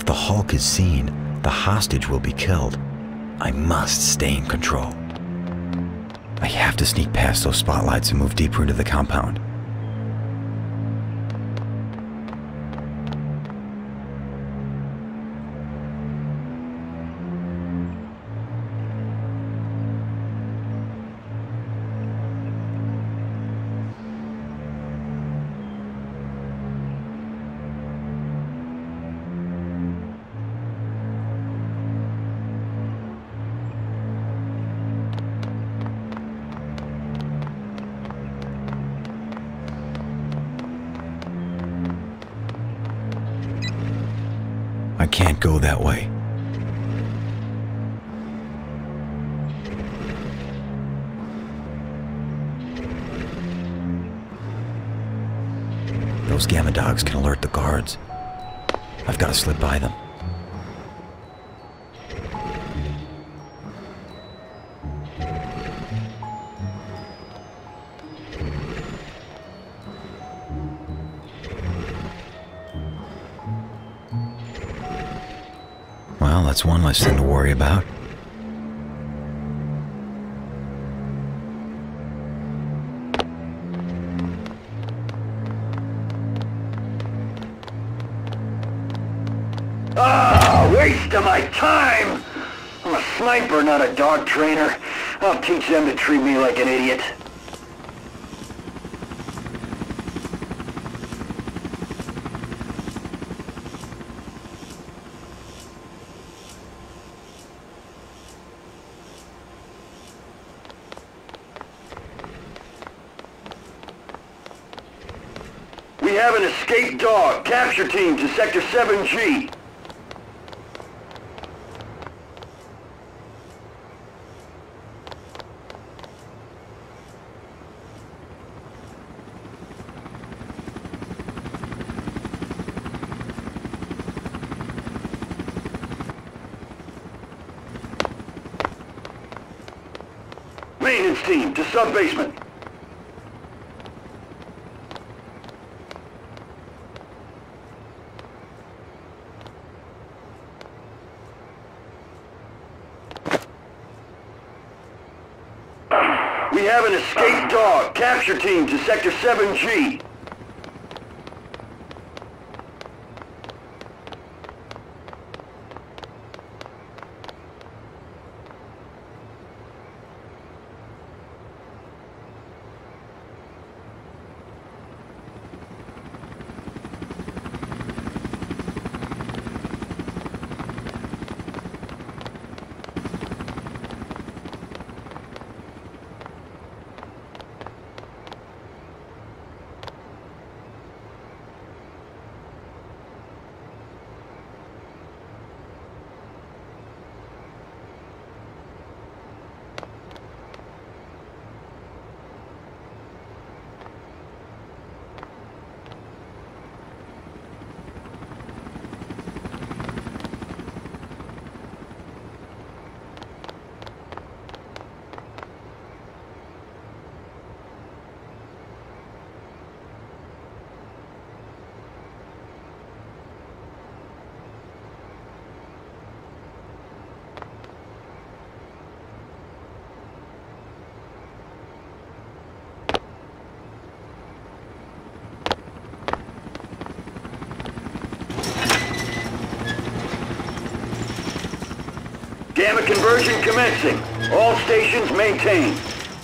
the Hulk is seen, the hostage will be killed. I must stay in control. I have to sneak past those spotlights and move deeper into the compound. I can't go that way. Those gamma dogs can alert the guards. I've got to slip by them. Well, that's one less thing to worry about. Ah, waste of my time! I'm a sniper, not a dog trainer. I'll teach them to treat me like an idiot. We have an escaped dog. Capture team to Sector 7G. Maintenance team to sub-basement. We have an escaped dog. Capture team to Sector 7G. Gamma conversion commencing. All stations maintained.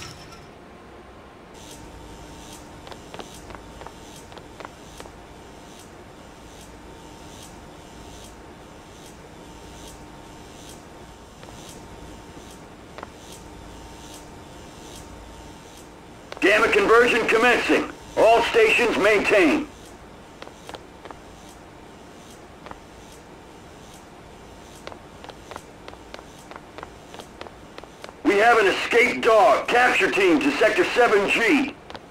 Gamma conversion commencing. All stations maintained. We have an escaped dog. Capture team to Sector 7G.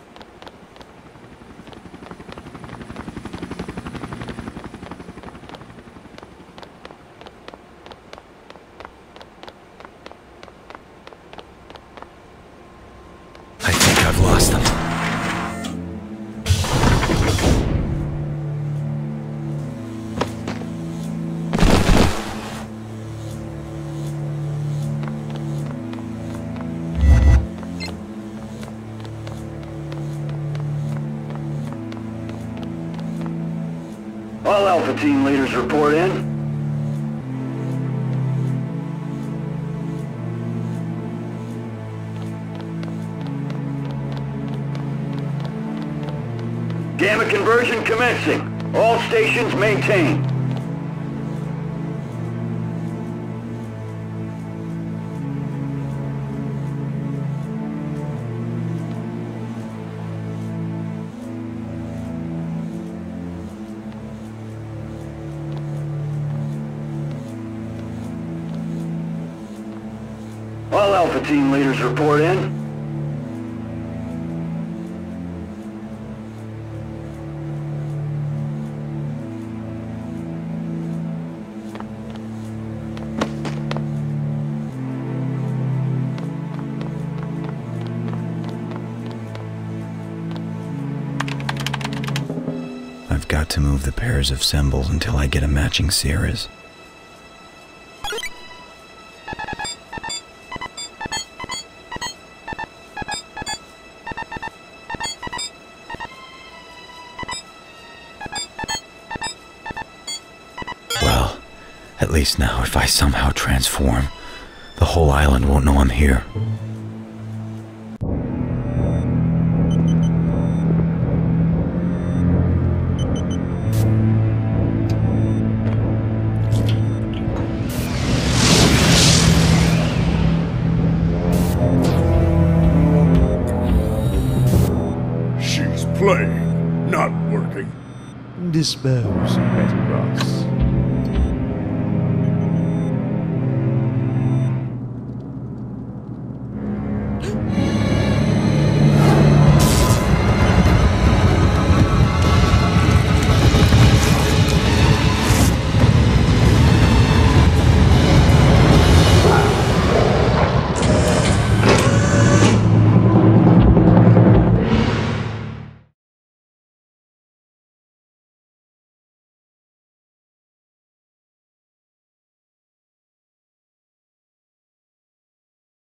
I think I've lost them. Alpha Team leaders report in. Gamma conversion commencing. All stations maintain. All Alpha Team leaders report in. I've got to move the pairs of symbols until I get a matching series. Well, at least now if I somehow transform, the whole island won't know I'm here. Playing, not working. Dispose, Metagross.